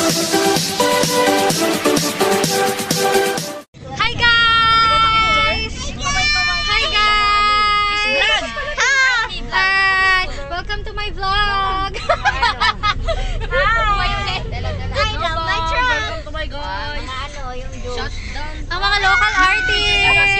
Ang mga local artists.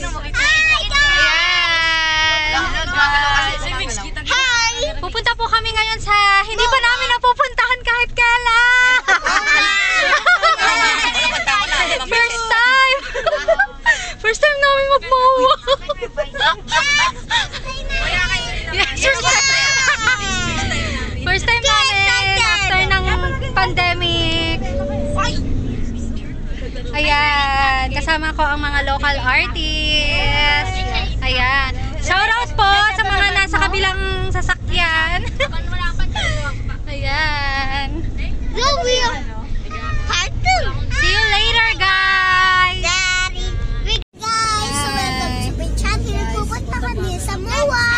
Hi! Pupunta po kami ngayon sa hindi pa namin napupuntahan kahit kailan. First time. First time namin magmawa. First time namin after ng pandemic. Ayan, kasama ko ang mga local artists. Ayan. Shoutout po sa mga nasa kabilang sasakyan. Ayan. See you later, guys. Guys, welcome to my channel. Pupunta kami sa Moa.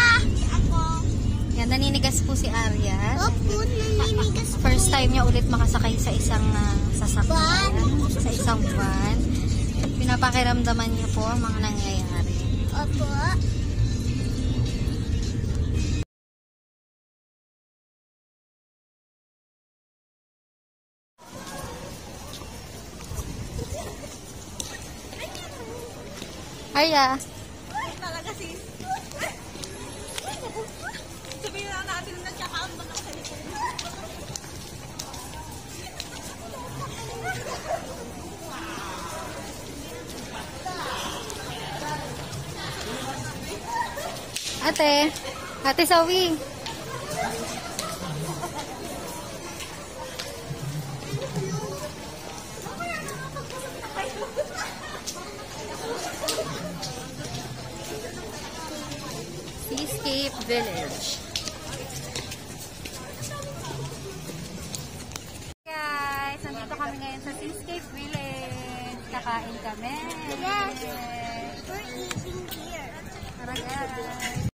Yan, naninigas po si Arya. Opo, naninigas po. First time niya ulit makasakay sa isang sasakyan. Sa isang van. Pinapakiramdaman niya po ang mga nangyayari. Opo. Arya. Talaga sis. Sabihin na natin na tsaka ang mga salita. Ate Zoe. Seascape Village. Guys, nandito kami ngayon sa Seascape Village. Kakain kami. Yes. We're eating here. Tara guys.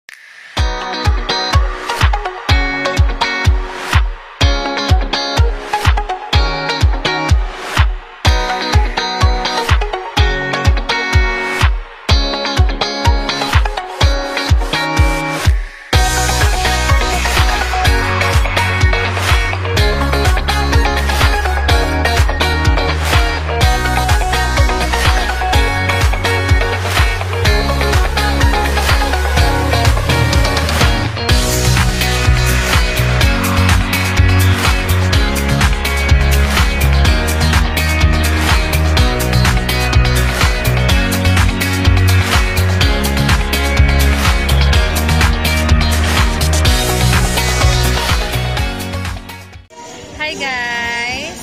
Hi guys!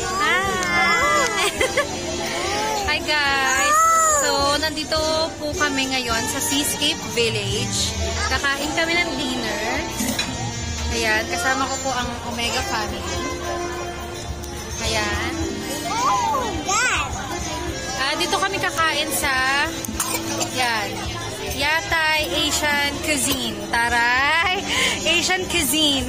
Hi guys! So, nandito po kami ngayon sa Seascape Village. Kakain kami ng dinner. Ayan, kasama ko po ang Omega family. Ayan. Oh, God! Dito kami kakain sa yan, Yatay Asian Cuisine. Taray! Asian Cuisine.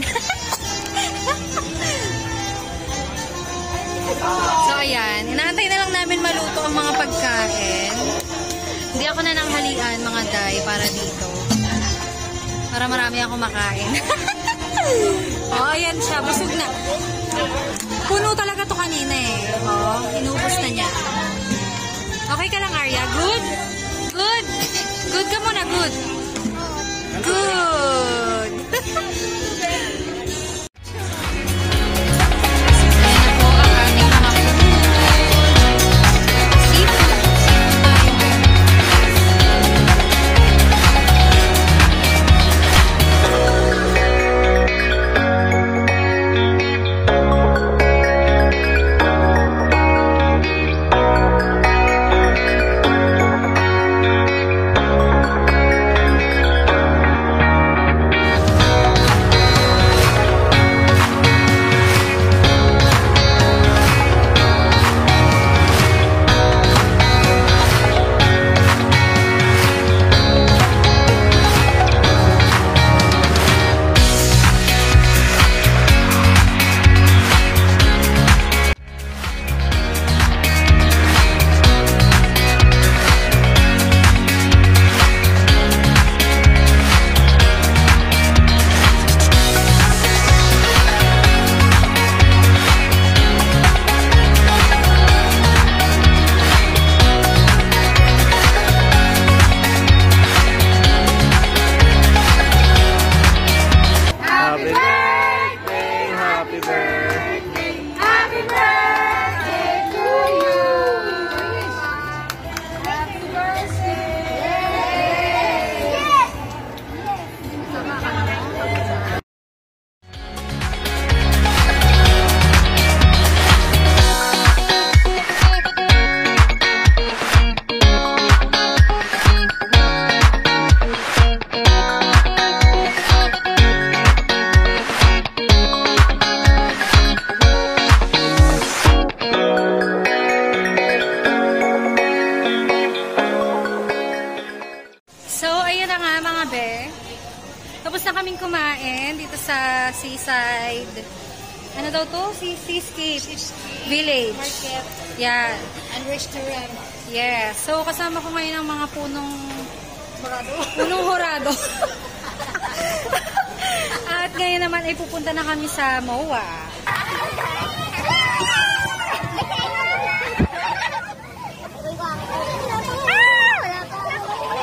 So, ayan. Inaantay na lang namin maluto ang mga pagkain. Hindi ako na nanghalian, mga day, para dito. Para marami ako makain. Oh, ayan siya. Busog na. Puno talaga to kanina eh. Oh, inubos na niya. Okay ka lang, Arya? Good? Good? Good ka muna, good. Good. Seaside. Ano daw to? Seascape Village. Market Yan. and restaurant. Yes. So, kasama ko ngayon ang mga punong horado. At ngayon naman ay pupunta na kami sa MOA.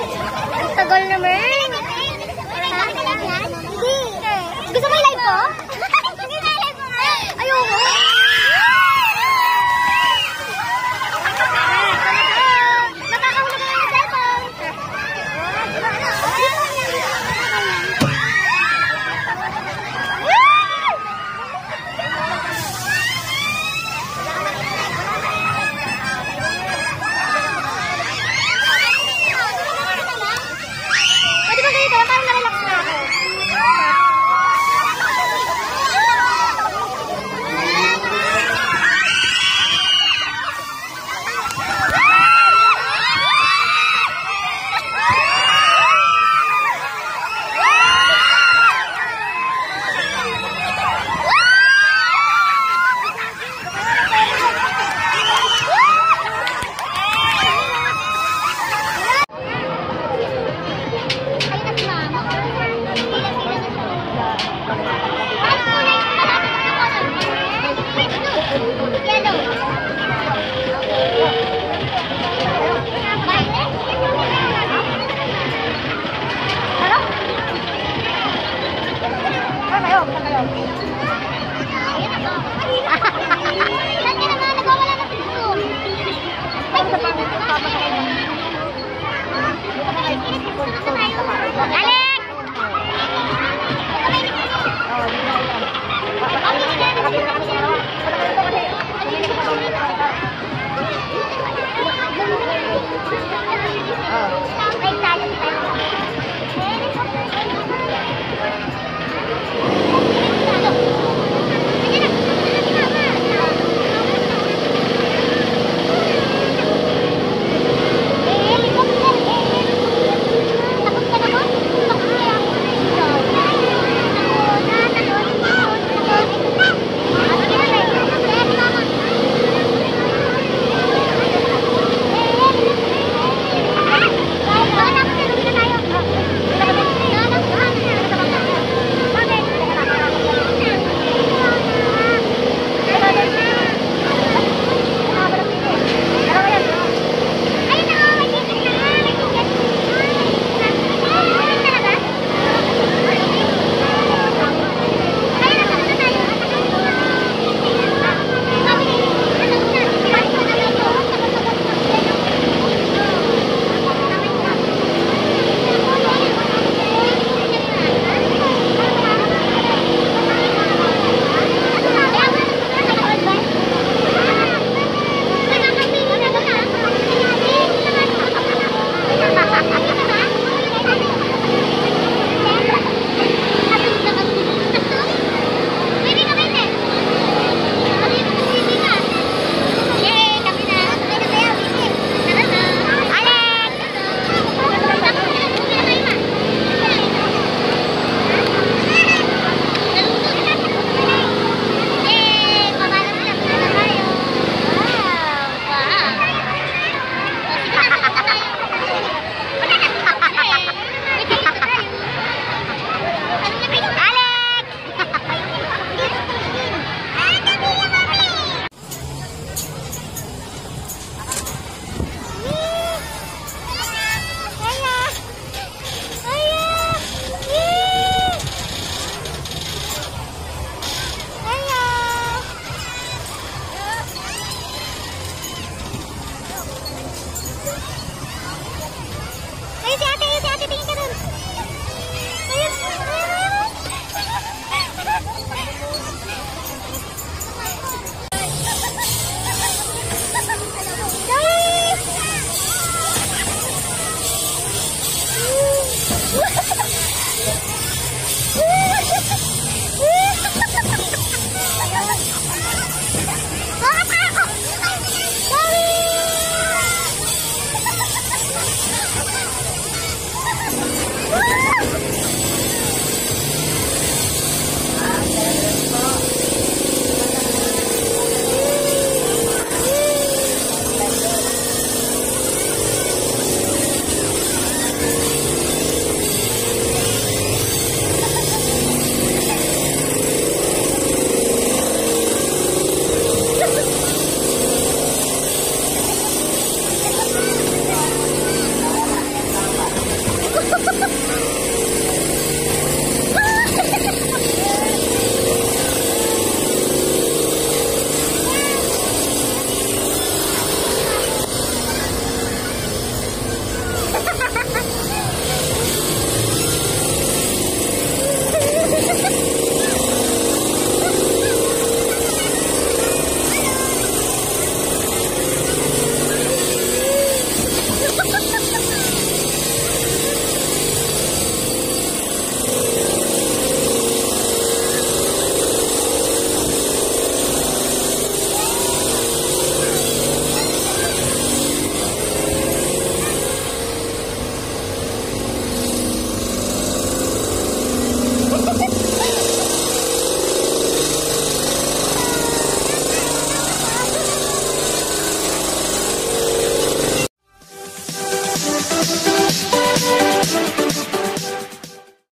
Tagal naman. Gusto mo i-live ko?